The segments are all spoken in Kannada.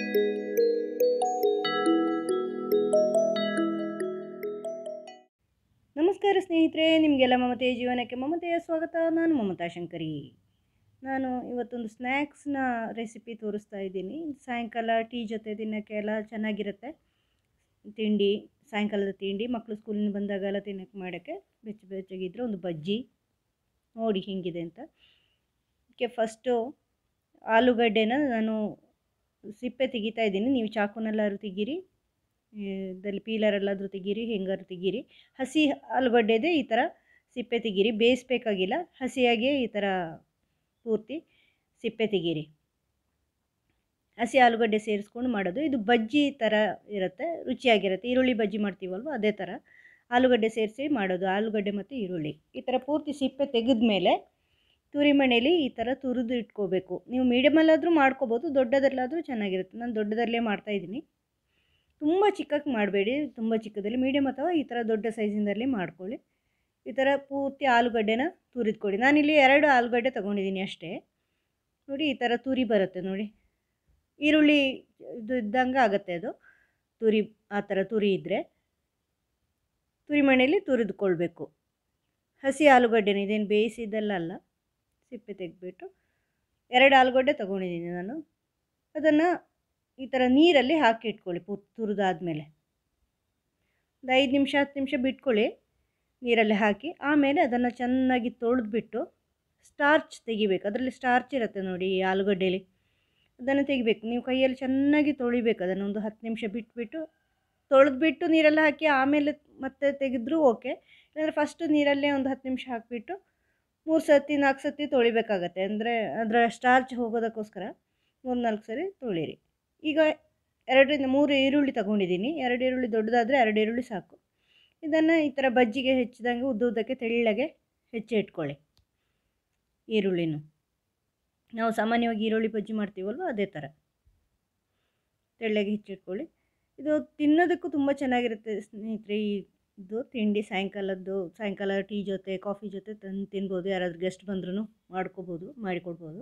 ನಮಸ್ಕಾರ ಸ್ನೇಹಿತರೆ, ನಿಮಗೆಲ್ಲ ಮಮತೆಯ ಜೀವನಕ್ಕೆ ಮಮತೆಯ ಸ್ವಾಗತ. ನಾನು ಮಮತಾ ಶಂಕರಿ. ನಾನು ಇವತ್ತೊಂದು ಸ್ನ್ಯಾಕ್ಸ್ನ ರೆಸಿಪಿ ತೋರಿಸ್ತಾ ಇದ್ದೀನಿ. ಸಾಯಂಕಾಲ ಟೀ ಜೊತೆ ತಿನ್ನೋಕ್ಕೆ ಎಲ್ಲ ಚೆನ್ನಾಗಿರುತ್ತೆ. ತಿಂಡಿ, ಸಾಯಂಕಾಲದ ತಿಂಡಿ ಮಕ್ಕಳು ಸ್ಕೂಲಿಂದ ಬಂದಾಗೆಲ್ಲ ತಿನ್ನೋಕ್ಕೆ ಮಾಡೋಕ್ಕೆ ಬೆಚ್ಚಗಿದ್ರೆ ಒಂದು ಬಜ್ಜಿ ನೋಡಿ ಹೇಗಿದೆ ಅಂತ. ಅದಕ್ಕೆ ಫಸ್ಟು ಆಲೂಗಡ್ಡೆನ ನಾನು ಸಿಪ್ಪೆ ತೆಗಿತಾ ಇದ್ದೀನಿ. ನೀವು ಚಾಕುನಲ್ಲಾದ್ರೂ ತೆಗೀರಿ, ಇದರಲ್ಲಿ ಪೀಲರಲ್ಲಾದರೂ ತೆಗೀರಿ, ಹೆಂಗಾದ್ರೂ ತೆಗೀರಿ. ಹಸಿ ಆಲೂಗಡ್ಡೆದೇ ಈ ಥರ ಸಿಪ್ಪೆ ತೆಗೀರಿ, ಬೇಯಿಸ್ಬೇಕಾಗಿಲ್ಲ. ಹಸಿಯಾಗಿಯೇ ಈ ಥರ ಪೂರ್ತಿ ಸಿಪ್ಪೆ ತೆಗೀರಿ. ಹಸಿ ಆಲೂಗಡ್ಡೆ ಸೇರಿಸ್ಕೊಂಡು ಮಾಡೋದು. ಇದು ಬಜ್ಜಿ ಥರ ಇರುತ್ತೆ, ರುಚಿಯಾಗಿರುತ್ತೆ. ಈರುಳ್ಳಿ ಬಜ್ಜಿ ಮಾಡ್ತೀವಲ್ವ, ಅದೇ ಥರ ಆಲೂಗಡ್ಡೆ ಸೇರಿಸಿ ಮಾಡೋದು. ಆಲೂಗಡ್ಡೆ ಮತ್ತು ಈರುಳ್ಳಿ ಈ ಥರ ಪೂರ್ತಿ ಸಿಪ್ಪೆ ತೆಗೆದ್ಮೇಲೆ ತುರಿಮಣೆಯಲ್ಲಿ ಈ ಥರ ತುರಿದು ಇಟ್ಕೋಬೇಕು. ನೀವು ಮೀಡಿಯಮಲ್ಲಾದರೂ ಮಾಡ್ಕೋಬೋದು, ದೊಡ್ಡದಲ್ಲಾದರೂ ಚೆನ್ನಾಗಿರುತ್ತೆ. ನಾನು ದೊಡ್ಡದಲ್ಲೇ ಮಾಡ್ತಾಯಿದ್ದೀನಿ. ತುಂಬ ಚಿಕ್ಕಕ್ಕೆ ಮಾಡಬೇಡಿ, ತುಂಬ ಚಿಕ್ಕದಲ್ಲಿ ಮೀಡಿಯಮ್ ಅಥವಾ ಈ ಥರ ದೊಡ್ಡ ಸೈಜಿಂದಲೇ ಮಾಡ್ಕೊಳ್ಳಿ. ಈ ಥರ ಪೂರ್ತಿ ಆಲೂಗಡ್ಡೆನ ತುರಿದ್ಕೊಡಿ. ನಾನಿಲ್ಲಿ 2 ಆಲೂಗಡ್ಡೆ ತೊಗೊಂಡಿದ್ದೀನಿ ಅಷ್ಟೇ. ನೋಡಿ, ಈ ಥರ ತುರಿ ಬರುತ್ತೆ ನೋಡಿ. ಈರುಳ್ಳಿ ಇದು ಇದ್ದಂಗೆ ಆಗುತ್ತೆ ಅದು ತುರಿ. ಆ ಥರ ತುರಿ ಇದ್ದರೆ ತುರಿಮಣೆಯಲ್ಲಿ ತುರಿದುಕೊಳ್ಬೇಕು. ಹಸಿ ಆಲೂಗಡ್ಡೆನ, ಇದೇನು ಬೇಯಿಸಿದ್ದಲ್ಲ ಅಲ್ಲ, ಸಿಪ್ಪೆ ತೆಗೆದ್ಬಿಟ್ಟು 2 ಆಲೂಗಡ್ಡೆ ತೊಗೊಂಡಿದ್ದೀನಿ ನಾನು. ಅದನ್ನು ಈ ಥರ ನೀರಲ್ಲಿ ಹಾಕಿ ಇಟ್ಕೊಳ್ಳಿ. ತುರಿದಾದ್ಮೇಲೆ ಒಂದು 5 ನಿಮಿಷ 10 ನಿಮಿಷ ಬಿಟ್ಕೊಳ್ಳಿ ನೀರಲ್ಲಿ ಹಾಕಿ. ಆಮೇಲೆ ಅದನ್ನು ಚೆನ್ನಾಗಿ ತೊಳೆದ್ಬಿಟ್ಟು ಸ್ಟಾರ್ಚ್ ತೆಗಿಬೇಕು. ಅದರಲ್ಲಿ ಸ್ಟಾರ್ಚ್ ಇರುತ್ತೆ ನೋಡಿ ಈ ಆಲೂಗಡ್ಡೆಯಲ್ಲಿ, ಅದನ್ನು ತೆಗಿಬೇಕು. ನೀವು ಕೈಯಲ್ಲಿ ಚೆನ್ನಾಗಿ ತೊಳಿಬೇಕು. ಅದನ್ನು ಒಂದು 10 ನಿಮಿಷ ಬಿಟ್ಬಿಟ್ಟು ತೊಳೆದ್ಬಿಟ್ಟು ನೀರಲ್ಲಿ ಹಾಕಿ ಆಮೇಲೆ ಮತ್ತೆ ತೆಗೆದ್ರೂ ಓಕೆ. ಇಲ್ಲಾಂದರೆ ಫಸ್ಟು ನೀರಲ್ಲೇ ಒಂದು 10 ನಿಮಿಷ ಹಾಕಿಬಿಟ್ಟು 3 ಸರ್ತಿ 4 ಸರ್ತಿ ತೊಳಿಬೇಕಾಗತ್ತೆ. ಅಂದರೆ ಅದರ ಸ್ಟಾರ್ಚ್ ಹೋಗೋದಕ್ಕೋಸ್ಕರ 3-4 ಸರಿ ತೊಳಿರಿ. ಈಗ 2ರಿಂದ 3 ಈರುಳ್ಳಿ ತೊಗೊಂಡಿದ್ದೀನಿ. 2 ಈರುಳ್ಳಿ, ದೊಡ್ಡದಾದರೆ 2 ಈರುಳ್ಳಿ ಸಾಕು. ಇದನ್ನು ಈ ಥರ ಬಜ್ಜಿಗೆ ಹೆಚ್ಚಿದಂಗೆ ಉದ್ದುದ್ದಕ್ಕೆ ತೆಳ್ಳಗೆ ಹೆಚ್ಚಿ ಇಟ್ಕೊಳ್ಳಿ. ಈರುಳ್ಳಿನೂ ನಾವು ಸಾಮಾನ್ಯವಾಗಿ ಈರುಳ್ಳಿ ಬಜ್ಜಿ ಮಾಡ್ತೀವಲ್ವ, ಅದೇ ಥರ ತೆಳ್ಳಗೆ ಹೆಚ್ಚಿಟ್ಕೊಳ್ಳಿ. ಇದು ತಿನ್ನೋದಕ್ಕೂ ತುಂಬ ಚೆನ್ನಾಗಿರುತ್ತೆ ಸ್ನೇಹಿತರೆ. ಇದು ತಿಂಡಿ ಸಾಯಂಕಾಲ ಟೀ ಜೊತೆ ಕಾಫಿ ಜೊತೆ ತಿನ್ಬೋದು. ಯಾರಾದರೂ ಗೆಸ್ಟ್ ಬಂದ್ರೂ ಮಾಡಿಕೊಡ್ಬೋದು.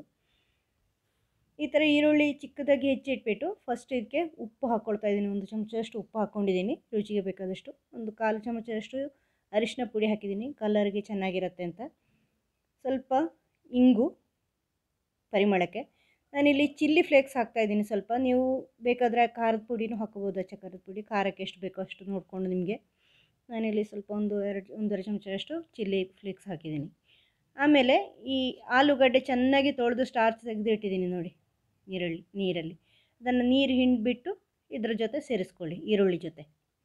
ಈ ಥರ ಈರುಳ್ಳಿ ಚಿಕ್ಕದಾಗಿ ಹೆಚ್ಚಿಟ್ಬಿಟ್ಟು ಫಸ್ಟ್ ಇದಕ್ಕೆ ಉಪ್ಪು ಹಾಕ್ಕೊಳ್ತಾ ಇದ್ದೀನಿ. 1 ಚಮಚದಷ್ಟು ಉಪ್ಪು ಹಾಕ್ಕೊಂಡಿದ್ದೀನಿ, ರುಚಿಗೆ ಬೇಕಾದಷ್ಟು. 1/4 ಚಮಚದಷ್ಟು ಅರಿಶಿನ ಪುಡಿ ಹಾಕಿದ್ದೀನಿ, ಕಲರ್ಗೆ ಚೆನ್ನಾಗಿರುತ್ತೆ ಅಂತ. ಸ್ವಲ್ಪ ಇಂಗು ಪರಿಮಳಕ್ಕೆ. ನಾನಿಲ್ಲಿ ಚಿಲ್ಲಿ ಫ್ಲೇಕ್ಸ್ ಹಾಕ್ತಾಯಿದ್ದೀನಿ ಸ್ವಲ್ಪ. ನೀವು ಬೇಕಾದರೆ ಖಾರದ ಪುಡಿನೂ ಹಾಕ್ಕೋಬೋದು, ಅಚ್ಚ ಖಾರದ ಪುಡಿ. ಖಾರಕ್ಕೆ ಎಷ್ಟು ಬೇಕೋ ಅಷ್ಟು ನೋಡಿಕೊಂಡು ನಿಮಗೆ. ನಾನಿಲ್ಲಿ ಸ್ವಲ್ಪ 1-2 ಚಮಚದಷ್ಟು ಚಿಲ್ಲಿ ಫ್ಲೇಕ್ಸ್ ಹಾಕಿದ್ದೀನಿ. ಆಮೇಲೆ ಈ ಆಲೂಗಡ್ಡೆ ಚೆನ್ನಾಗಿ ತೊಳೆದು ಸ್ಟಾರ್ಚ್ ತೆಗೆದಿಟ್ಟಿದ್ದೀನಿ ನೋಡಿ ನೀರಲ್ಲಿ. ಅದನ್ನು ನೀರು ಹಿಂಡಿಬಿಟ್ಟು ಇದ್ರ ಜೊತೆ ಸೇರಿಸ್ಕೊಳ್ಳಿ, ಈರುಳ್ಳಿ ಜೊತೆ.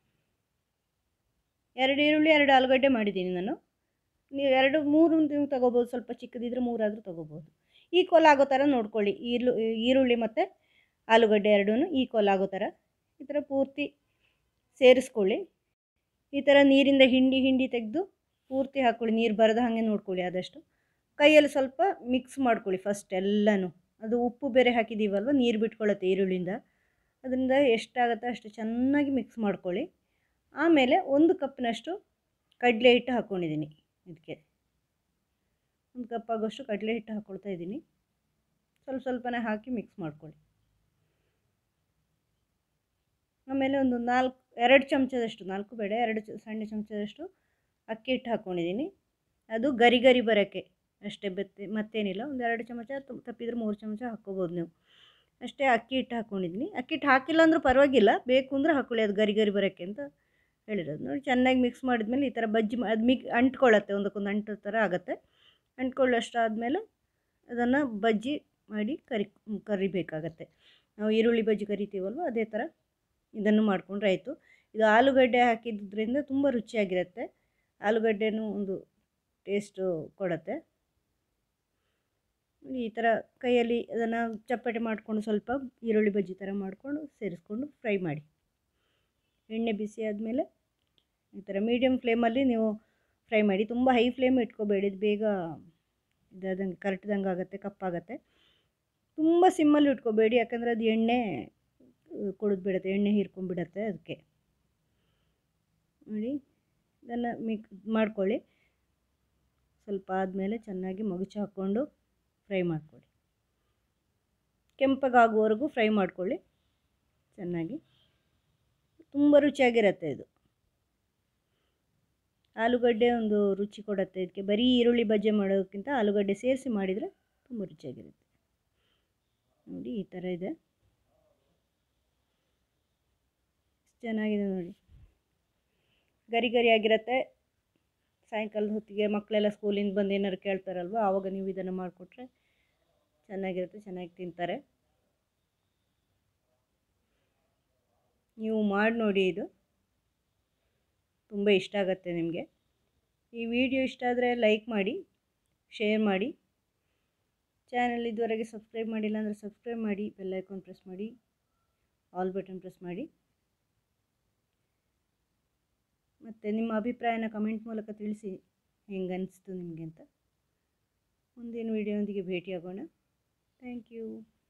2 ಈರುಳ್ಳಿ 2 ಆಲೂಗಡ್ಡೆ ಮಾಡಿದ್ದೀನಿ ನಾನು. ನೀವು 2-3 ನೀವು ತೊಗೋಬೋದು, ಸ್ವಲ್ಪ ಚಿಕ್ಕದಿದ್ರೆ 3 ಆದರೂ ತೊಗೋಬೋದು. ಈಕ್ವಲ್ ಆಗೋ ಥರ ನೋಡ್ಕೊಳ್ಳಿ. ಈರುಳ್ಳಿ ಮತ್ತು ಆಲೂಗಡ್ಡೆ ಎರಡೂ ಈಕ್ವಲ್ ಆಗೋ ಥರ ಈ ಥರ ಪೂರ್ತಿ ಸೇರಿಸ್ಕೊಳ್ಳಿ. ಈ ಥರ ನೀರಿಂದ ಹಿಂಡಿ ತೆಗೆದು ಪೂರ್ತಿ ಹಾಕ್ಕೊಳ್ಳಿ. ನೀರು ಬರದ ಹಾಗೆ ನೋಡ್ಕೊಳ್ಳಿ ಆದಷ್ಟು. ಕೈಯಲ್ಲಿ ಸ್ವಲ್ಪ ಮಿಕ್ಸ್ ಮಾಡ್ಕೊಳ್ಳಿ ಫಸ್ಟ್ ಎಲ್ಲನೂ. ಅದು ಉಪ್ಪು ಬೇರೆ ಹಾಕಿದ್ದೀವಲ್ವ, ನೀರು ಬಿಟ್ಕೊಳ್ಳುತ್ತೆ ಈರುಳ್ಳಿಯಿಂದ. ಅದರಿಂದ ಎಷ್ಟಾಗುತ್ತೋ ಅಷ್ಟು ಚೆನ್ನಾಗಿ ಮಿಕ್ಸ್ ಮಾಡ್ಕೊಳ್ಳಿ. ಆಮೇಲೆ 1 ಕಪ್ನಷ್ಟು ಕಡಲೆ ಹಿಟ್ಟು ಹಾಕ್ಕೊಂಡಿದ್ದೀನಿ. ಇದಕ್ಕೆ 1 ಕಪ್ ಆಗೋಷ್ಟು ಕಡಲೆ ಹಿಟ್ಟು ಹಾಕ್ಕೊಳ್ತಾ ಇದ್ದೀನಿ. ಸ್ವಲ್ಪನೇ ಹಾಕಿ ಮಿಕ್ಸ್ ಮಾಡ್ಕೊಳ್ಳಿ. ಆಮೇಲೆ ಒಂದು 2 ಚಮಚದಷ್ಟು, 4 ಬೇಡ, 2 ಸಣ್ಣ ಚಮಚದಷ್ಟು ಅಕ್ಕಿ ಹಿಟ್ಟು ಹಾಕ್ಕೊಂಡಿದ್ದೀನಿ. ಅದು ಗರಿ ಬರೋಕ್ಕೆ ಅಷ್ಟೇ, ಮತ್ತೇನಿಲ್ಲ. ಒಂದು 2 ಚಮಚ, ತಪ್ಪಿದ್ರೆ 3 ಚಮಚ ಹಾಕ್ಕೋಬೋದು ನೀವು ಅಷ್ಟೇ. ಅಕ್ಕಿ ಹಿಟ್ಟು ಹಾಕ್ಕೊಂಡಿದ್ದೀನಿ. ಅಕ್ಕಿ ಹಿಟ್ಟು ಹಾಕಿಲ್ಲ ಅಂದರೂ ಪರವಾಗಿಲ್ಲ, ಬೇಕು ಅಂದರೆ ಹಾಕ್ಕೊಳ್ಳಿ, ಅದು ಗರಿ ಬರೋಕ್ಕೆ ಅಂತ ಹೇಳಿರೋದು. ನೋಡಿ, ಚೆನ್ನಾಗಿ ಮಿಕ್ಸ್ ಮಾಡಿದ್ಮೇಲೆ ಈ ಥರ ಬಜ್ಜಿ ಅದು ಅಂಟ್ಕೊಳ್ಳುತ್ತೆ, ಒಂದಕ್ಕೊಂದು ಅಂಟೋ ಥರ ಆಗುತ್ತೆ. ಅಂಟ್ಕೊಳ್ಳೋಷ್ಟಾದಮೇಲೆ ಅದನ್ನು ಬಜ್ಜಿ ಮಾಡಿ ಕರಿಬೇಕಾಗತ್ತೆ. ನಾವು ಈರುಳ್ಳಿ ಬಜ್ಜಿ ಕರಿತೀವಲ್ವ, ಅದೇ ಥರ ಇದನ್ನು ಮಾಡಿಕೊಂಡ್ರೆ ಆಯಿತು. ಇದು ಆಲೂಗಡ್ಡೆ ಹಾಕಿದ್ದರಿಂದ ತುಂಬ ರುಚಿಯಾಗಿರುತ್ತೆ. ಆಲೂಗಡ್ಡೆನೂ ಒಂದು ಟೇಸ್ಟು ಕೊಡುತ್ತೆ. ಈ ಥರ ಕೈಯಲ್ಲಿ ಅದನ್ನು ಚಪ್ಪಟೆ ಮಾಡಿಕೊಂಡು ಸ್ವಲ್ಪ ಈರುಳ್ಳಿ ಬಜ್ಜಿ ಥರ ಮಾಡಿಕೊಂಡು ಸೇರಿಸ್ಕೊಂಡು ಫ್ರೈ ಮಾಡಿ. ಎಣ್ಣೆ ಬಿಸಿ ಆದಮೇಲೆ ಈ ಥರ ಮೀಡಿಯಮ್ ಫ್ಲೇಮಲ್ಲಿ ನೀವು ಫ್ರೈ ಮಾಡಿ. ತುಂಬ ಹೈ ಫ್ಲೇಮ್ ಇಟ್ಕೋಬೇಡಿ, ಬೇಗ ಇದಾದಂಗೆ ಕರಟ್ದಂಗೆ ಆಗುತ್ತೆ, ಕಪ್ಪಾಗುತ್ತೆ. ತುಂಬ ಸಿಮ್ಮಲ್ಲಿ ಇಟ್ಕೋಬೇಡಿ, ಯಾಕಂದರೆ ಅದು ಎಣ್ಣೆ ಕುಡಿದ್ಬಿಡುತ್ತೆ, ಎಣ್ಣೆ ಹೀರ್ಕೊಂಡ್ಬಿಡುತ್ತೆ. ಅದಕ್ಕೆ ನೋಡಿ, ಇದನ್ನು ಮಾಡ್ಕೊಳ್ಳಿ. ಸ್ವಲ್ಪ ಆದಮೇಲೆ ಚೆನ್ನಾಗಿ ಮಗುಚಿ ಹಾಕ್ಕೊಂಡು ಫ್ರೈ ಮಾಡ್ಕೊಳ್ಳಿ. ಕೆಂಪಗಾಗುವವರೆಗೂ ಫ್ರೈ ಮಾಡ್ಕೊಳ್ಳಿ. ಚೆನ್ನಾಗಿ. ತುಂಬ ರುಚಿಯಾಗಿರುತ್ತೆ ಇದು. ಆಲೂಗಡ್ಡೆ ಒಂದು ರುಚಿ ಕೊಡುತ್ತೆ ಇದಕ್ಕೆ. ಬರೀ ಈರುಳ್ಳಿ ಬಜ್ಜಿ ಮಾಡೋದಕ್ಕಿಂತ ಆಲೂಗಡ್ಡೆ ಸೇರಿಸಿ ಮಾಡಿದರೆ ತುಂಬ ರುಚಿಯಾಗಿರುತ್ತೆ. ನೋಡಿ ಈ ಥರ ಇದೆ, ಚೆನ್ನಾಗಿದೆ ನೋಡಿ, ಗರಿ ಗರಿಯಾಗಿರುತ್ತೆ. ಸಾಯಂಕಾಲದ ಹೊತ್ತಿಗೆ ಮಕ್ಕಳೆಲ್ಲ ಸ್ಕೂಲಿಂದ ಬಂದು ಏನಾರು ಕೇಳ್ತಾರಲ್ವ, ಆವಾಗ ನೀವು ಇದನ್ನು ಮಾಡಿಕೊಟ್ರೆ ಚೆನ್ನಾಗಿರುತ್ತೆ, ಚೆನ್ನಾಗಿ ತಿಂತಾರೆ. ನೀವು ಮಾಡಿ ನೋಡಿ, ಇದು ತುಂಬ ಇಷ್ಟ ಆಗುತ್ತೆ ನಿಮಗೆ. ಈ ವಿಡಿಯೋ ಇಷ್ಟ ಆದರೆ ಲೈಕ್ ಮಾಡಿ, ಶೇರ್ ಮಾಡಿ. ಚಾನಲ್ ಇದುವರೆಗೆ ಸಬ್ಸ್ಕ್ರೈಬ್ ಮಾಡಿಲ್ಲ ಅಂದರೆ ಸಬ್ಸ್ಕ್ರೈಬ್ ಮಾಡಿ, ಬೆಲ್ ಐಕಾನ್ ಪ್ರೆಸ್ ಮಾಡಿ, ಆಲ್ ಬಟನ್ ಪ್ರೆಸ್ ಮಾಡಿ. ಮತ್ತು ನಿಮ್ಮ ಅಭಿಪ್ರಾಯನ ಕಮೆಂಟ್ ಮೂಲಕ ತಿಳಿಸಿ, ಹೆಂಗೆ ಅನಿಸ್ತು ನಿಮಗೆ ಅಂತ. ಮುಂದಿನ ವಿಡಿಯೋದೊಂದಿಗೆ ಭೇಟಿಯಾಗೋಣ. Thank you.